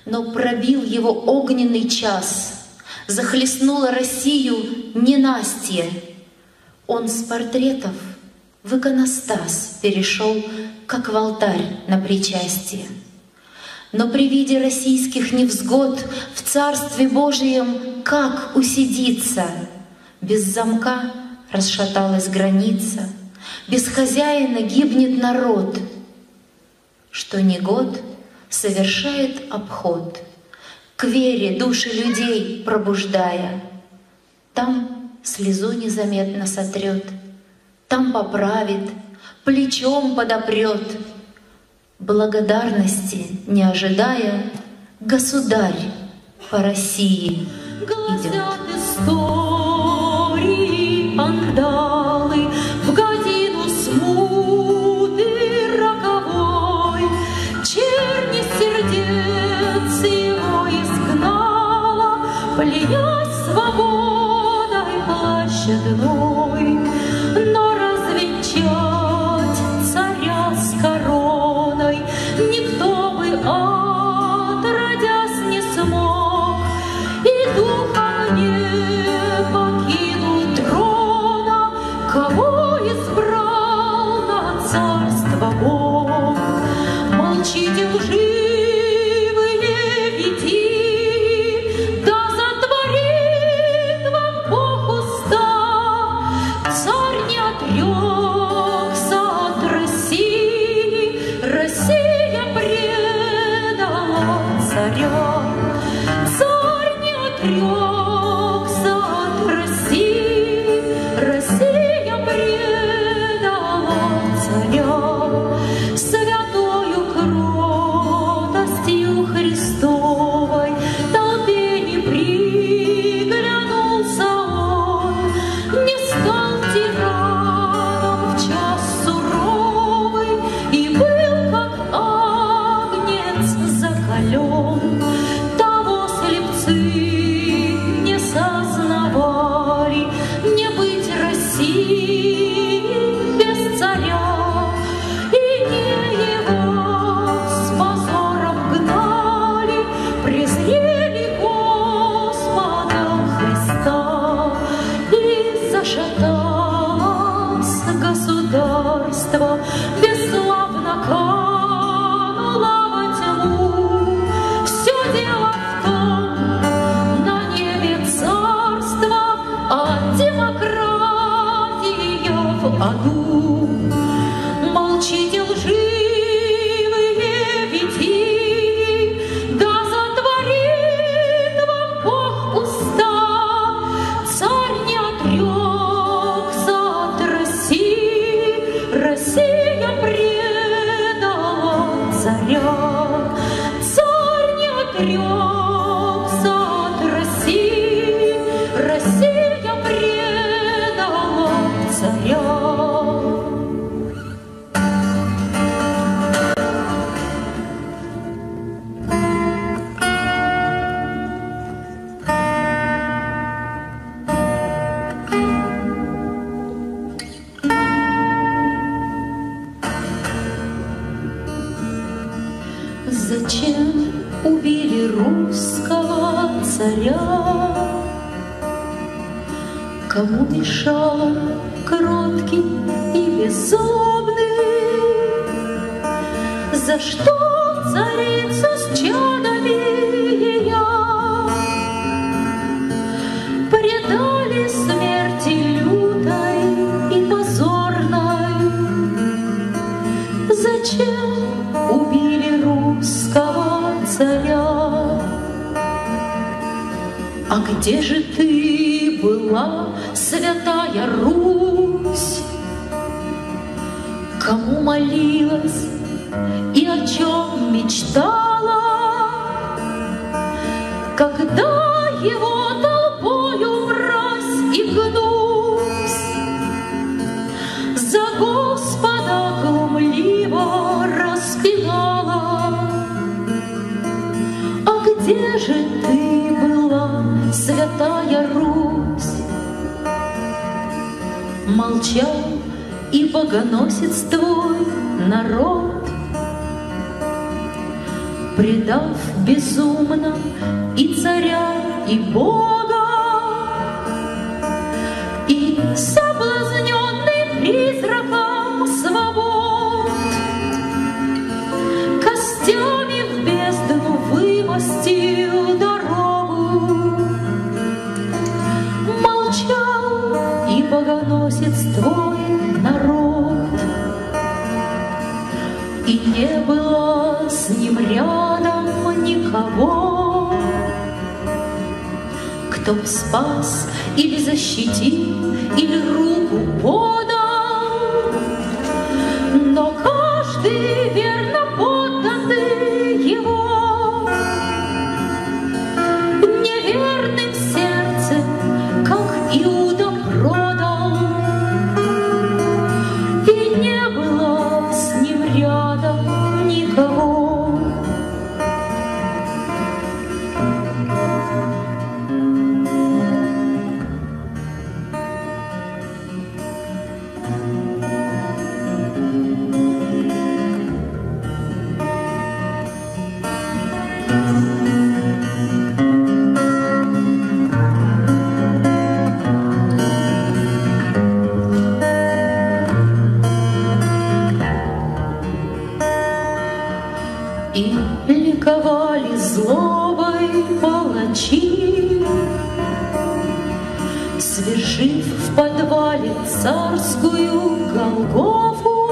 Но пробил его огненный час, захлестнуло Россию ненастье. Он с портретов в иконостас перешел, как в алтарь на причастие. Но при виде российских невзгод в Царстве Божием как усидится? Без замка расшаталась граница, без хозяина гибнет народ. Что ни год совершает обход, к вере души людей пробуждая. Там слезу незаметно сотрет, там поправит, плечом подопрет. Благодарности не ожидая, государь по России идет. Истории, андалы, в годину смуты роковой, черни сердец его изгнала, пленясь свободой площадной. Но развенчать царя с короной никто бы отродясь не смог, и духом не покинул трона, кого избрал на царство Бог. Молчите лживые витии, да затворит вам Бог уста. Царь не отрекся от России, Россия предала царя. Царь не отрекся от России, Россия предала царя. Святою кротостью Христовой толпе не приглянулся он, не стал тираном в час суровый и был как агнец закален. Того слепцы не сознавали, не быть России без царя, и не его с позором гнали, презрели Господа Христа. И зашаталось государство, бесславно кануло во тьму. Все дело в том, на небе царство, а демократия в аду. Молчите лживые витии, да затворит вам Бог уста. Царь не отрекся от России, Россия предала царя. Царь не отрекся от России, Россия предала царя. Зачем убили русского царя? Кому мешал он кроткий и беззлобный? За что царицу с чадами ее предали смерти лютой и позорной? Зачем убили русского царя? А где же ты была, святая Русь? Кому молилась и о чем мечтала, когда его толпою мразь и гнусь за Господа глумливо распинала? А где же ты была, святая Русь? Молчал и богоносец твой народ. предав безумно и царя, и Бога, и соблазненный призраком свобод, костями в бездну вымостил дорогу. Молчал и богоносец твой народ, и не было с ним рядом никого, кто б спас или защитил, или руку подал. Но каждый верно подданный его неверным сердцем, как Иуда, продал. И не было с ним рядом никого. И ликовали злобой палачи, свершив в подвале царскую Голгофу.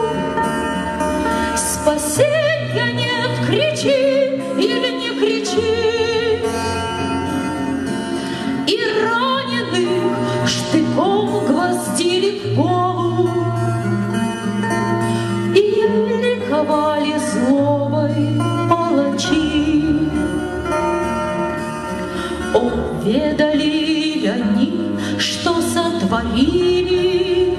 Спасенья нет, кричи или не кричи, и раненых штыком гвоздили к полу. И ликовали злобой палачи. О, ведали ли они, что сотворили,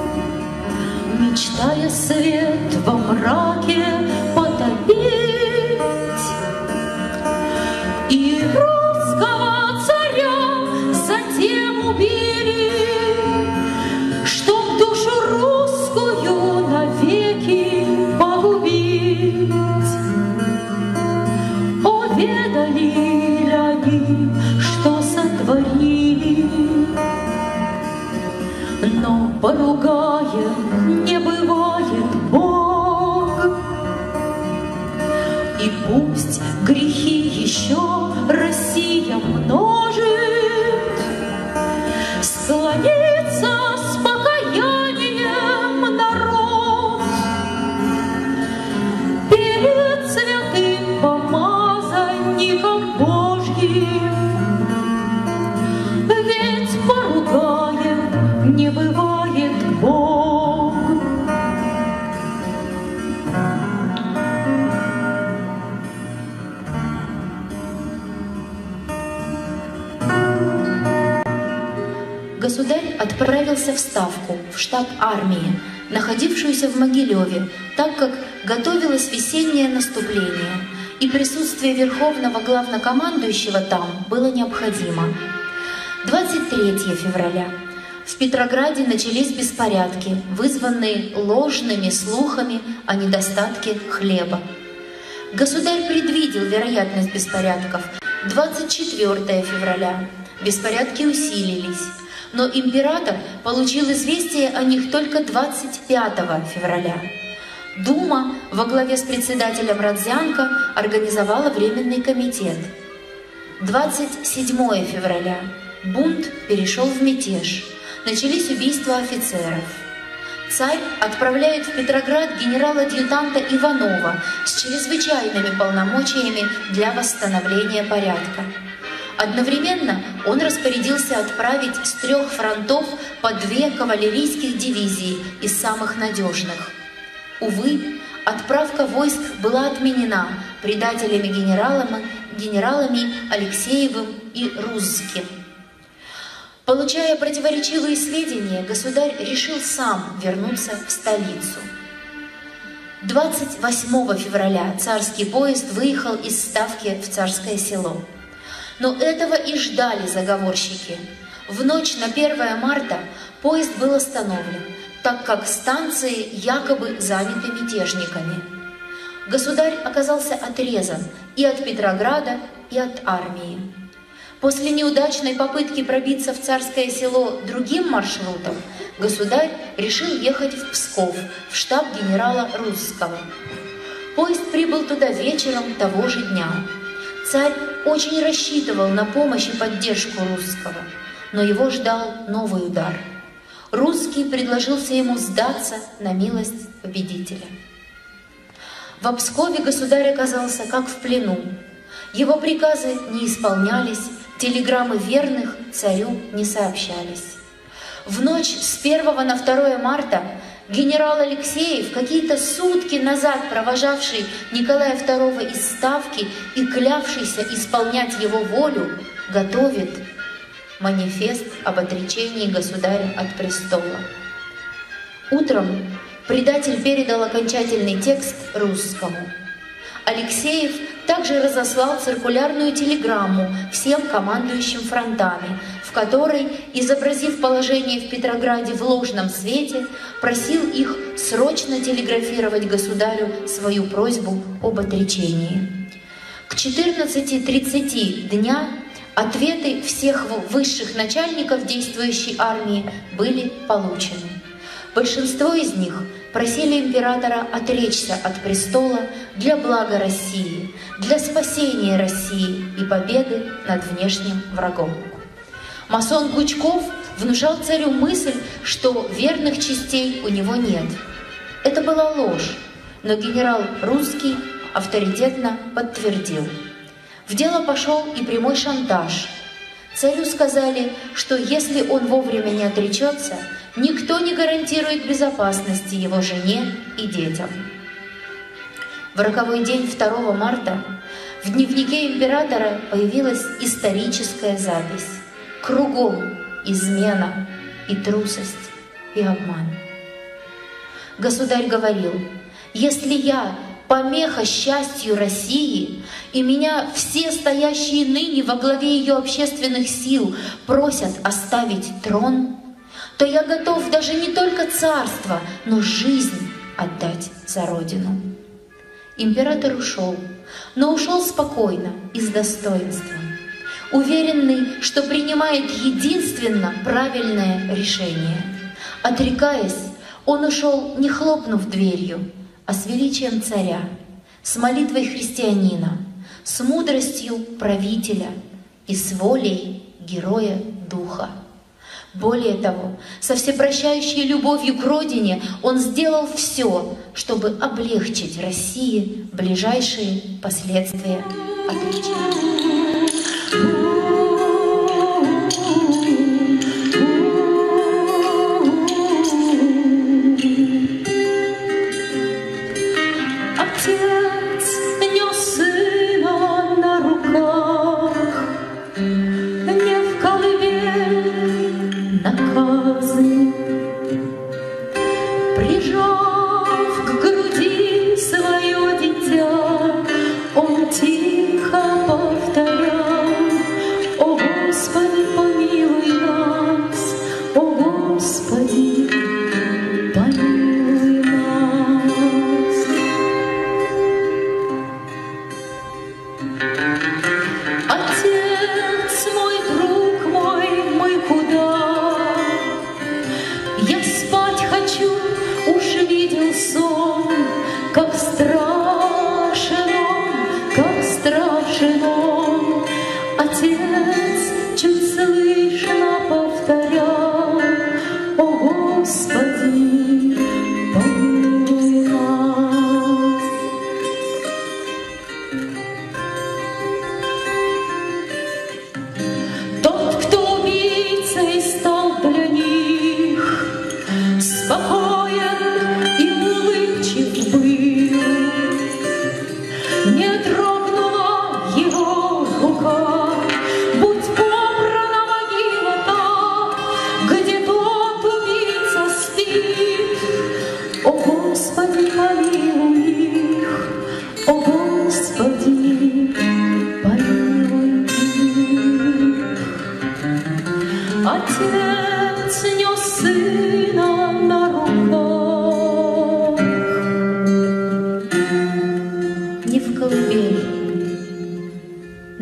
мечтая свет во мраке потопить, и русского царя затем убили, чтоб душу русскую навеки погубить. О, ведали ли они, что сотворили, но поругаем не бывает Бог. И пусть грехи еще Россия множит, склонится с покаянием народ перед святым помазанником Божьим. Ведь поругаем не бывает Бог. Государь отправился в Ставку, в штаб армии, находившуюся в Могилеве, так как готовилось весеннее наступление, и присутствие Верховного Главнокомандующего там было необходимо. 23 февраля. В Петрограде начались беспорядки, вызванные ложными слухами о недостатке хлеба. Государь предвидел вероятность беспорядков. 24 февраля. Беспорядки усилились, но император получил известие о них только 25 февраля. Дума во главе с председателем Родзянко организовала Временный комитет. 27 февраля. Бунт перешел в мятеж. Начались убийства офицеров. Царь отправляет в Петроград генерал-адъютанта Иванова с чрезвычайными полномочиями для восстановления порядка. Одновременно он распорядился отправить с 3 фронтов по 2 кавалерийских дивизии из самых надежных. Увы, отправка войск была отменена генералами Алексеевым и Рузским. Получая противоречивые сведения, государь решил сам вернуться в столицу. 28 февраля царский поезд выехал из Ставки в Царское Село. Но этого и ждали заговорщики. В ночь на 1 марта поезд был остановлен, так как станции якобы заняты мятежниками. государь оказался отрезан и от Петрограда, и от армии. После неудачной попытки пробиться в Царское Село другим маршрутом, государь решил ехать в Псков, в штаб генерала Русского. Поезд прибыл туда вечером того же дня. Царь очень рассчитывал на помощь и поддержку Русского, но его ждал новый удар. Русский предложился ему сдаться на милость победителя. В Пскове государь оказался как в плену. Его приказы не исполнялись, телеграммы верных царю не сообщались. В ночь с 1 на 2 марта генерал Алексеев, какие-то сутки назад провожавший Николая II из Ставки и клявшийся исполнять его волю, готовит манифест об отречении государя от престола. Утром предатель передал окончательный текст Русскому. Алексеев также разослал циркулярную телеграмму всем командующим фронтами, в которой, изобразив положение в Петрограде в ложном свете, просил их срочно телеграфировать государю свою просьбу об отречении. К 14:30 дня ответы всех высших начальников действующей армии были получены. Большинство из них просили императора отречься от престола для блага России, для спасения России и победы над внешним врагом. Масон Гучков внушал царю мысль, что верных частей у него нет. Это была ложь, но генерал Русский авторитетно подтвердил. В дело пошел и прямой шантаж. Царю сказали, что если он вовремя не отречется, никто не гарантирует безопасности его жене и детям. В роковой день 2 марта в дневнике императора появилась историческая запись. Кругом измена и трусость и обман. Государь говорил: «Если я помеха счастью России, и меня все стоящие ныне во главе ее общественных сил просят оставить трон, то я готов даже не только царство, но жизнь отдать за родину». Император ушел, но ушел спокойно и с достоинством, уверенный, что принимает единственно правильное решение. Отрекаясь, он ушел, не хлопнув дверью, а с величием царя, с молитвой христианина, с мудростью правителя и с волей героя духа. Более того, со всепрощающей любовью к родине он сделал все, чтобы облегчить России ближайшие последствия отречения. Не дрогнуло его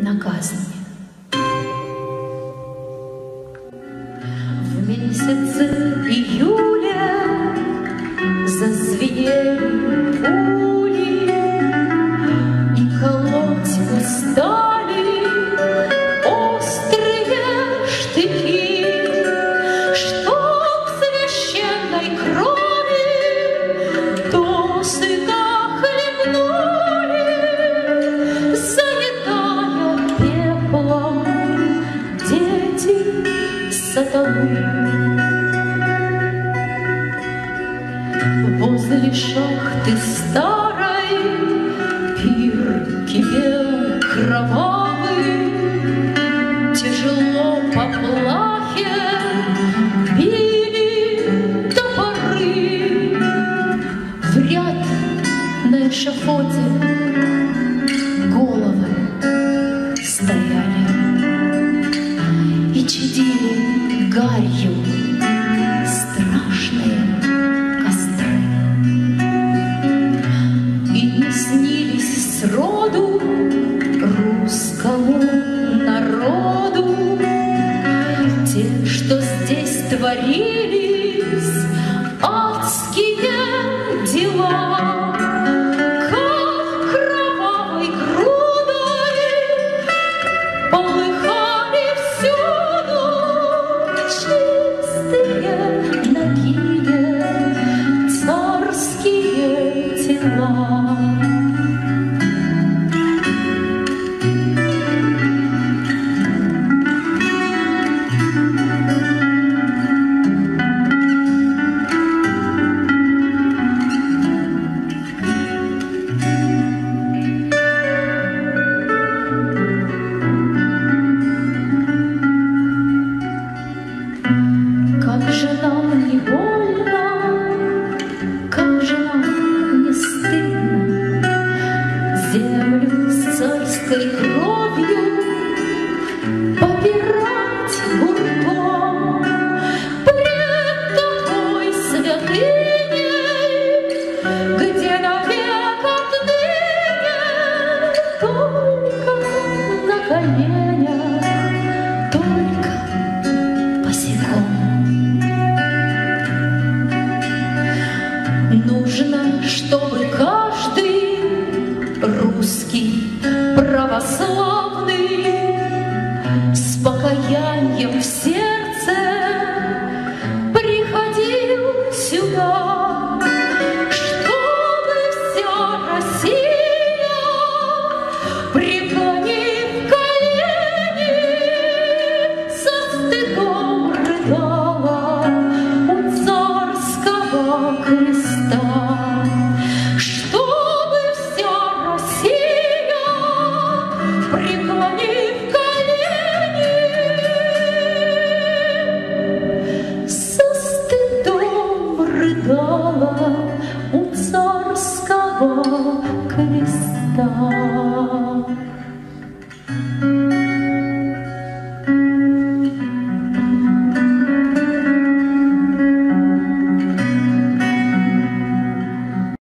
на казни. В месяце июля зазвенели пули, и колоть устали острые штыки, чтоб священной крови досыта хлебнули, заедая пеплом дети сатаны. Возле шахты старой пир кипел кровавый, тяжело по плахе били топоры. В ряд на эшафоте головы стояли и чадили гарью страшные костры. И не снились сроду русскому народу те, что здесь творились адские дела, как кровавой грудой полыхали всюду чистые, нагие царские тела. Как же нам не больно, как же нам не стыдно землю с царской кровью попирать гуртом пред такой святыней, где навек отныне только на коленях, только босиком. Нужно, чтобы каждый русский православный с покаянием в сердце приходил сюда, чтобы вся Россия, преклонив колени, со стыдом рыдала у царского креста, чтобы вся Россия, преклонив колени, со стыдом рыдала у царского креста.